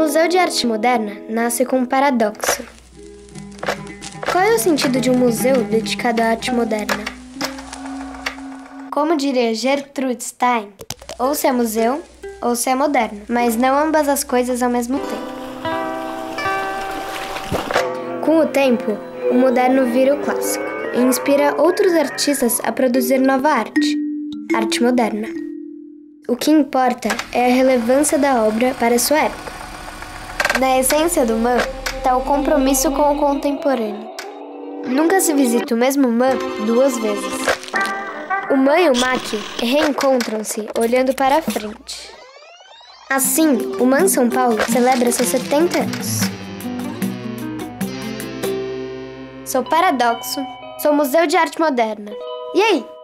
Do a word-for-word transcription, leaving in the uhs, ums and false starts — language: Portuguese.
Museu de Arte Moderna nasce com um paradoxo. Qual é o sentido de um museu dedicado à arte moderna? Como diria Gertrude Stein, ou se é museu, ou se é moderno, mas não ambas as coisas ao mesmo tempo. Com o tempo, o moderno vira o clássico e inspira outros artistas a produzir nova arte, arte moderna. O que importa é a relevância da obra para sua época. Na essência do M A M está o compromisso com o contemporâneo. Nunca se visita o mesmo M A M duas vezes. O M A M e o M A C reencontram-se olhando para a frente. Assim, o M A M São Paulo celebra seus setenta anos. Sou Paradoxo, sou Museu de Arte Moderna. E aí?